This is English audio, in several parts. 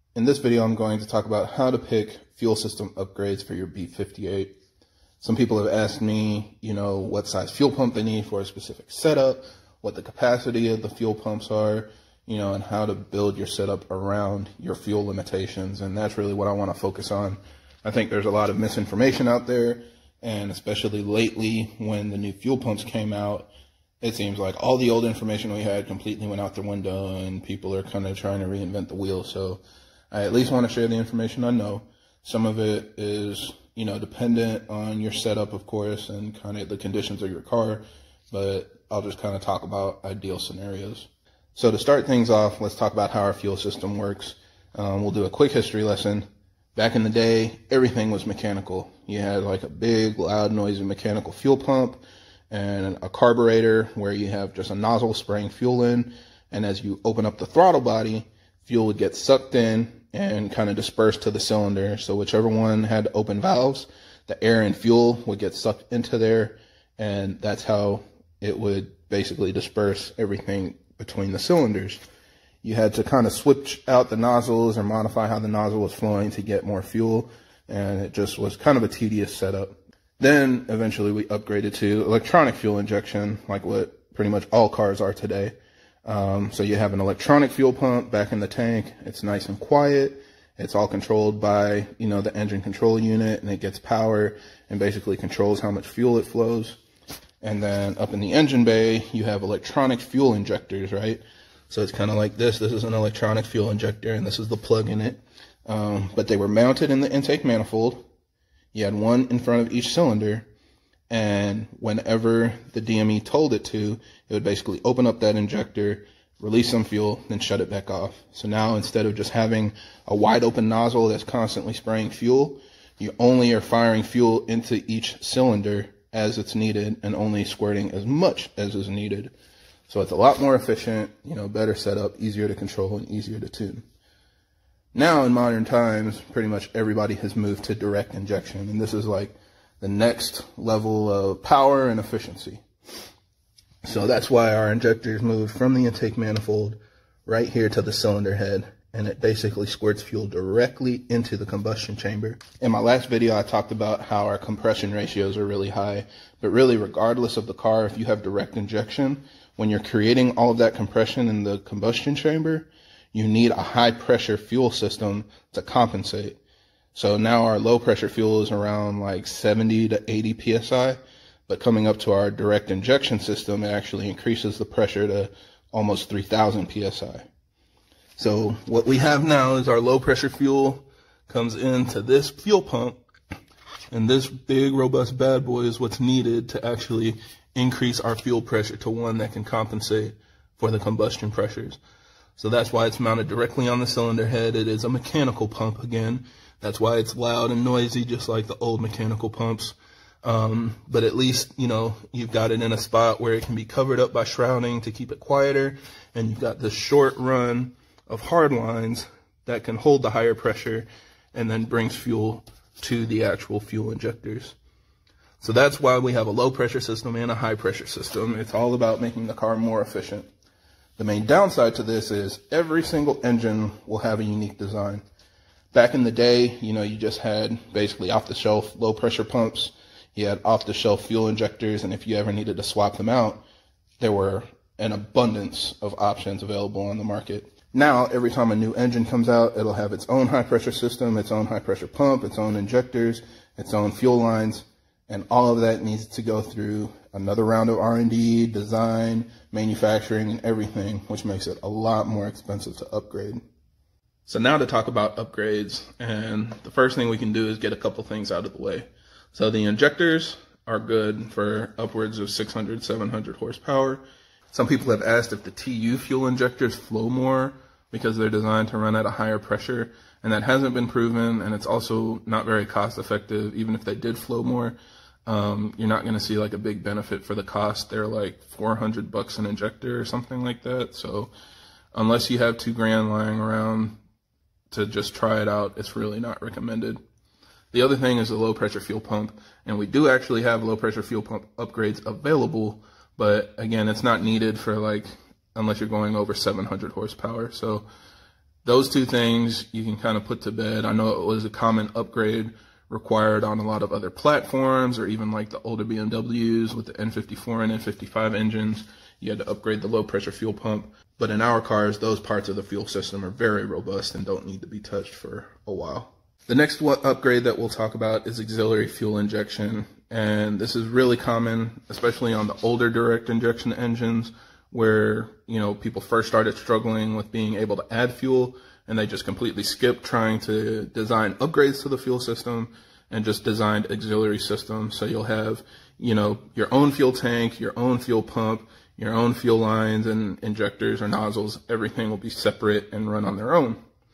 In this video, I'm going to talk about how to pick fuel system upgrades for your B58. Some people have asked me, what size fuel pump they need for a specific setup, what the capacity of the fuel pumps are, and how to build your setup around your fuel limitations. And that's really what I want to focus on. I think there's a lot of misinformation out there, and especially lately when the new fuel pumps came out, it seems like all the old information we had completely went out the window and people are kind of trying to reinvent the wheel. So I at least want to share the information I know. Some of it is, dependent on your setup, of course, and kind of the conditions of your car, but I'll just kind of talk about ideal scenarios. So to start things off, let's talk about how our fuel system works. We'll do a quick history lesson. Back in the day, everything was mechanical. You had like a big, loud, noisy mechanical fuel pump and a carburetor where you have just a nozzle spraying fuel in. And as you open up the throttle body, fuel would get sucked in and kind of dispersed to the cylinder. So whichever one had open valves, the air and fuel would get sucked into there. And that's how it would basically disperse everything between the cylinders. You had to kind of switch out the nozzles or modify how the nozzle was flowing to get more fuel. And it just was kind of a tedious setup. Then eventually we upgraded to electronic fuel injection, like what pretty much all cars are today. So you have an electronic fuel pump back in the tank. It's nice and quiet. It's all controlled by, the engine control unit, and it gets power and basically controls how much fuel it flows. And then up in the engine bay, you have electronic fuel injectors, right? So it's kind of like this. This is an electronic fuel injector, and this is the plug in it. But they were mounted in the intake manifold. You had one in front of each cylinder. And whenever the DME told it to, it would basically open up that injector, release some fuel, then shut it back off. So now instead of just having a wide open nozzle that's constantly spraying fuel, you only are firing fuel into each cylinder as it's needed and only squirting as much as is needed. So it's a lot more efficient, better setup, easier to control and easier to tune. Now in modern times, pretty much everybody has moved to direct injection, and this is like the next level of power and efficiency. So that's why our injectors moved from the intake manifold right here to the cylinder head, and it basically squirts fuel directly into the combustion chamber. In my last video, I talked about how our compression ratios are really high, but really regardless of the car, if you have direct injection, when you're creating all of that compression in the combustion chamber, you need a high pressure fuel system to compensate. So now our low pressure fuel is around like 70 to 80 PSI, but coming up to our direct injection system, it actually increases the pressure to almost 3000 PSI. So what we have now is our low pressure fuel comes into this fuel pump, and this big robust bad boy is what's needed to actually increase our fuel pressure to one that can compensate for the combustion pressures. So that's why it's mounted directly on the cylinder head. It is a mechanical pump again. That's why it's loud and noisy, just like the old mechanical pumps. But at least, you've got it in a spot where it can be covered up by shrouding to keep it quieter. And you've got this short run of hard lines that can hold the higher pressure and then brings fuel to the actual fuel injectors. So that's why we have a low pressure system and a high pressure system. It's all about making the car more efficient. The main downside to this is every single engine will have a unique design. Back in the day, you just had basically off-the-shelf low-pressure pumps. You had off-the-shelf fuel injectors, and if you ever needed to swap them out, there were an abundance of options available on the market. Now, every time a new engine comes out, it'll have its own high-pressure system, its own high-pressure pump, its own injectors, its own fuel lines, and all of that needs to go through another round of R&D, design, manufacturing, and everything, which makes it a lot more expensive to upgrade. So now to talk about upgrades, and the first thing we can do is get a couple things out of the way. So the injectors are good for upwards of 600, 700 horsepower. Some people have asked if the TU fuel injectors flow more because they're designed to run at a higher pressure, and that hasn't been proven, and it's also not very cost effective. Even if they did flow more, you're not going to see like a big benefit for the cost. They're like $400 an injector or something like that. So unless you have $2,000 lying around to just try it out, it's really not recommended. The other thing is a low pressure fuel pump, and we do actually have low pressure fuel pump upgrades available, but again, it's not needed for unless you're going over 700 horsepower. So those two things you can kind of put to bed. I know it was a common upgrade required on a lot of other platforms, or even like the older BMWs with the N54 and N55 engines. You had to upgrade the low pressure fuel pump. But in our cars, those parts of the fuel system are very robust and don't need to be touched for a while. The next upgrade that we'll talk about is auxiliary fuel injection. And this is really common, especially on the older direct injection engines, where, you know, people first started struggling with being able to add fuel, and they just completely skipped trying to design upgrades to the fuel system and just designed auxiliary systems. So you'll have, you know, your own fuel tank, your own fuel pump, your own fuel lines and injectors or nozzles. Everything will be separate and run on their own.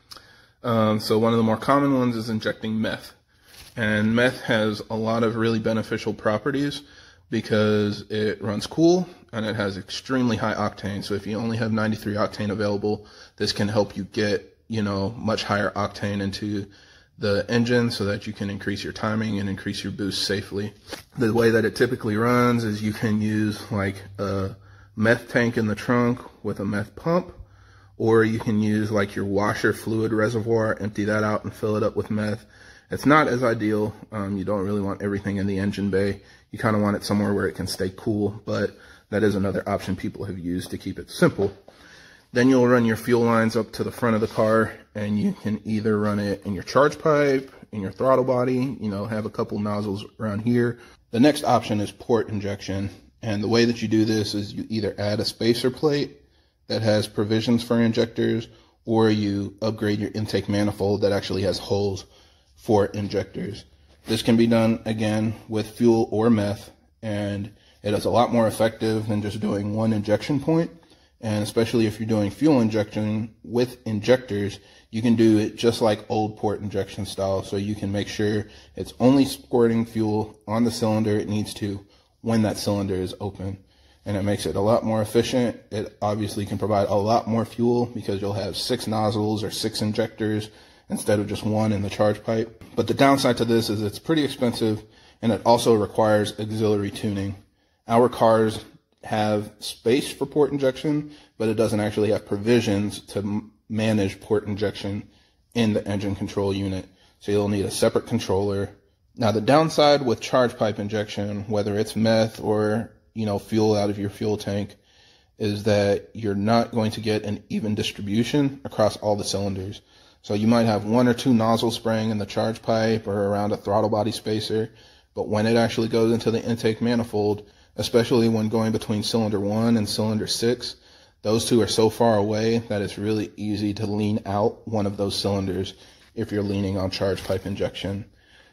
So one of the more common ones is injecting meth. And meth has a lot of really beneficial properties because it runs cool and it has extremely high octane. So if you only have 93 octane available, this can help you get, you know, much higher octane into the engine so that you can increase your timing and increase your boost safely. The way that it typically runs is you can use like a meth tank in the trunk with a meth pump, or you can use like your washer fluid reservoir, empty that out and fill it up with meth. It's not as ideal. You don't really want everything in the engine bay. You kind of want it somewhere where it can stay cool, but that is another option people have used to keep it simple. Then you'll run your fuel lines up to the front of the car, and you can either run it in your charge pipe, in your throttle body, you know, have a couple nozzles around here. The next option is port injection. And the way that you do this is you either add a spacer plate that has provisions for injectors, or you upgrade your intake manifold that actually has holes for injectors. This can be done again with fuel or meth, and it is a lot more effective than just doing one injection point. And especially if you're doing fuel injection with injectors, you can do it just like old port injection style. So you can make sure it's only squirting fuel on the cylinder it needs to when that cylinder is open. And it makes it a lot more efficient. It obviously can provide a lot more fuel because you'll have 6 nozzles or 6 injectors instead of just one in the charge pipe. But the downside to this is it's pretty expensive, and it also requires auxiliary tuning. Our cars have space for port injection, but it doesn't actually have provisions to manage port injection in the engine control unit. So you'll need a separate controller. Now the downside with charge pipe injection, whether it's meth or, you know, fuel out of your fuel tank, is that you're not going to get an even distribution across all the cylinders. So you might have 1 or 2 nozzles spraying in the charge pipe or around a throttle body spacer, but when it actually goes into the intake manifold, especially when going between cylinder 1 and cylinder 6, those two are so far away that it's really easy to lean out one of those cylinders if you're leaning on charge pipe injection.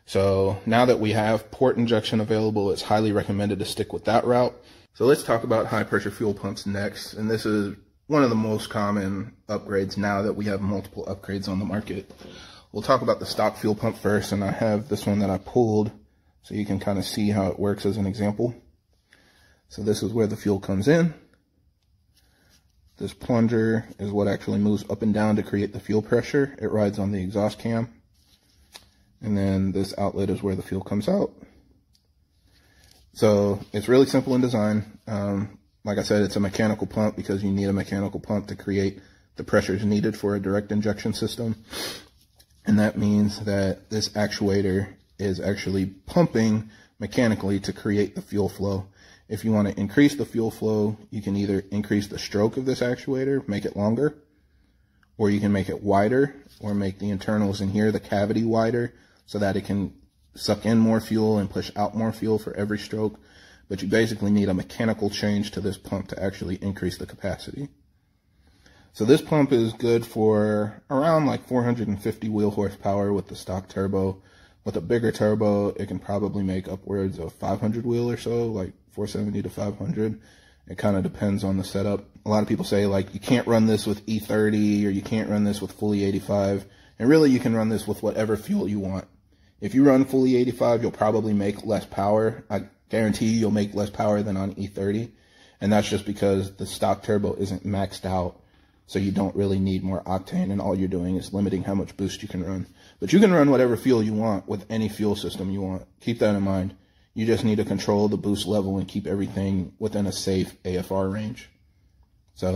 So now that we have port injection available, it's highly recommended to stick with that route. So let's talk about high pressure fuel pumps next. And this is one of the most common upgrades now that we have multiple upgrades on the market. We'll talk about the stock fuel pump first, and I have this one that I pulled so you can kind of see how it works as an example. So this is where the fuel comes in. This plunger is what actually moves up and down to create the fuel pressure. It rides on the exhaust cam. And then this outlet is where the fuel comes out. So it's really simple in design. Like I said, it's a mechanical pump because you need a mechanical pump to create the pressures needed for a direct injection system. And that means that this actuator is actually pumping mechanically to create the fuel flow. If you want to increase the fuel flow, you can either increase the stroke of this actuator, make it longer, or you can make it wider, or make the internals in here, the cavity, wider, so that it can suck in more fuel and push out more fuel for every stroke. But you basically need a mechanical change to this pump to actually increase the capacity. So this pump is good for around like 450 wheel horsepower with the stock turbo. With a bigger turbo, it can probably make upwards of 500 wheel or so, like 470 to 500. It kind of depends on the setup. A lot of people say like you can't run this with E30 or you can't run this with fully 85. And really you can run this with whatever fuel you want. If you run fully 85, you'll probably make less power. I guarantee you'll make less power than on E30. And that's just because the stock turbo isn't maxed out. So you don't really need more octane, and all you're doing is limiting how much boost you can run. But you can run whatever fuel you want with any fuel system you want. Keep that in mind. You just need to control the boost level and keep everything within a safe AFR range. So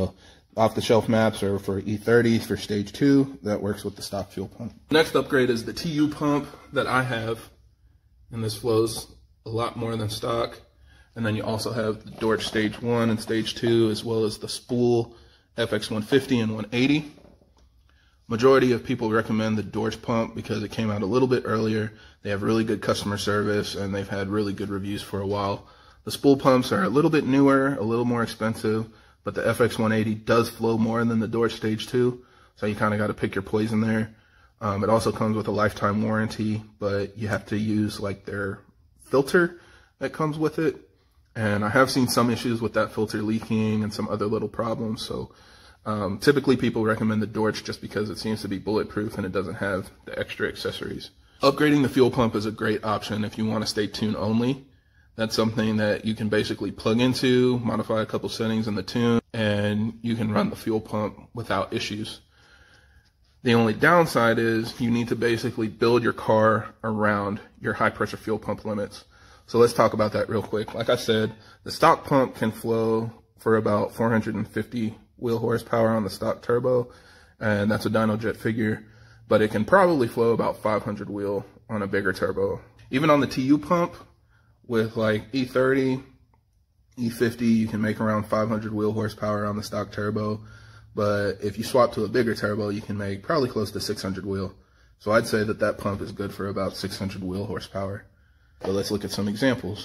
Off-the-shelf maps are for E30s for stage 2. That works with the stock fuel pump. Next upgrade is the TU pump that I have, and this flows a lot more than stock. And then you also have the Dorch stage 1 and stage 2, as well as the spool FX150 and 180. Majority of people recommend the Dorch pump because it came out a little bit earlier. They have really good customer service, and they've had really good reviews for a while. The spool pumps are a little bit newer, a little more expensive, but the FX180 does flow more than the Dorch stage 2, so you kind of got to pick your poison there. It also comes with a lifetime warranty, but you have to use like their filter that comes with it. And I have seen some issues with that filter leaking and some other little problems. So typically people recommend the Dorch just because it seems to be bulletproof and it doesn't have the extra accessories. Upgrading the fuel pump is a great option if you want to stay tune only. That's something that you can basically plug into, modify a couple settings in the tune, and you can run the fuel pump without issues. The only downside is you need to basically build your car around your high pressure fuel pump limits. So let's talk about that real quick. Like I said, the stock pump can flow for about 450 wheel horsepower on the stock turbo, and that's a dynojet figure, but it can probably flow about 500 wheel on a bigger turbo. Even on the TU pump with like E30, E50, you can make around 500 wheel horsepower on the stock turbo, but if you swap to a bigger turbo, you can make probably close to 600 wheel. So I'd say that that pump is good for about 600 wheel horsepower. So let's look at some examples.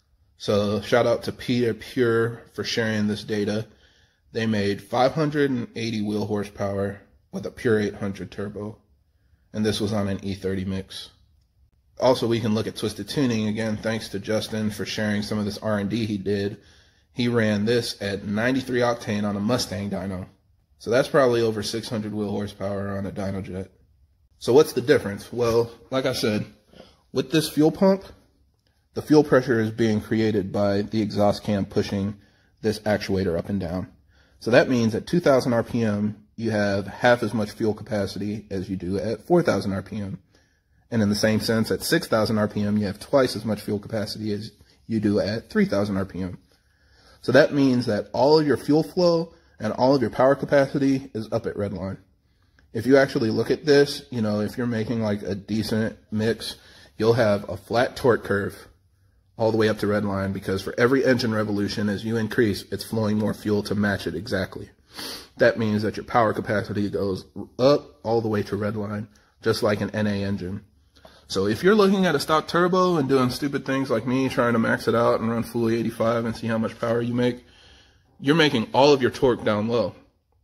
So shout out to Peter Pure for sharing this data. They made 580 wheel horsepower with a Pure 800 turbo, and this was on an E30 mix. Also, we can look at Twisted Tuning. Again, thanks to Justin for sharing some of this R&D he did. He ran this at 93 octane on a Mustang dyno. So that's probably over 600 wheel horsepower on a dynojet. So what's the difference? Well, like I said, with this fuel pump, the fuel pressure is being created by the exhaust cam pushing this actuator up and down. So that means at 2,000 RPM, you have half as much fuel capacity as you do at 4,000 RPM. And in the same sense, at 6,000 RPM, you have twice as much fuel capacity as you do at 3,000 RPM. So that means that all of your fuel flow and all of your power capacity is up at redline. If you actually look at this, you know, if you're making like a decent mix, you'll have a flat torque curve all the way up to redline, because for every engine revolution, as you increase, it's flowing more fuel to match it exactly. That means that your power capacity goes up all the way to redline, just like an NA engine. So if you're looking at a stock turbo and doing stupid things like me, trying to max it out and run fully 85 and see how much power you make, you're making all of your torque down low.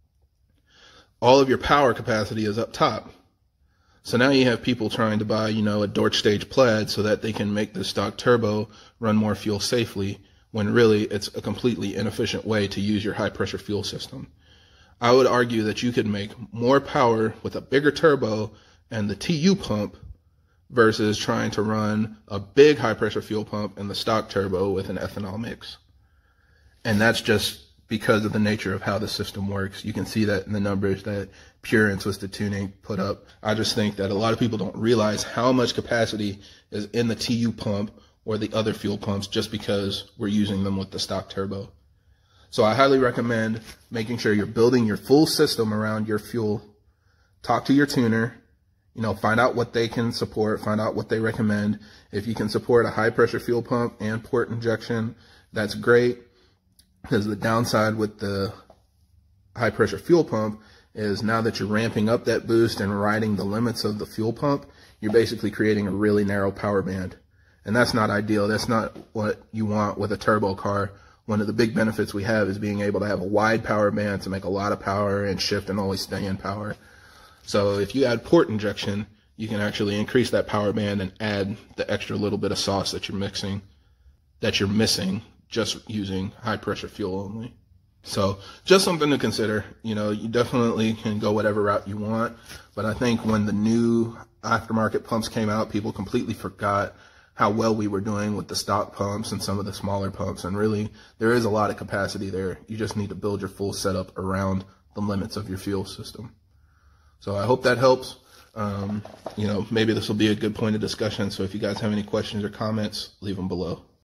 All of your power capacity is up top. So now you have people trying to buy, you know, a Dorch stage plaid so that they can make the stock turbo run more fuel safely, when really it's a completely inefficient way to use your high pressure fuel system. I would argue that you could make more power with a bigger turbo and the TU pump versus trying to run a big high pressure fuel pump and the stock turbo with an ethanol mix. And that's just because of the nature of how the system works. You can see that in the numbers that Pure and Twisted Tuning put up. I just think that a lot of people don't realize how much capacity is in the TU pump or the other fuel pumps just because we're using them with the stock turbo. So I highly recommend making sure you're building your full system around your fuel. Talk to your tuner, you know, find out what they can support, find out what they recommend. If you can support a high pressure fuel pump and port injection, that's great. Because the downside with the high pressure fuel pump is now that you're ramping up that boost and riding the limits of the fuel pump, you're basically creating a really narrow power band. And that's not ideal. That's not what you want with a turbo car. One of the big benefits we have is being able to have a wide power band to make a lot of power and shift and always stay in power. So if you add port injection, you can actually increase that power band and add the extra little bit of sauce that you're missing just using high pressure fuel only. So just something to consider. You know, you definitely can go whatever route you want, but I think when the new aftermarket pumps came out, people completely forgot how well we were doing with the stock pumps and some of the smaller pumps. And really, there is a lot of capacity there. You just need to build your full setup around the limits of your fuel system. So I hope that helps. You know, maybe this will be a good point of discussion. So if you guys have any questions or comments, leave them below.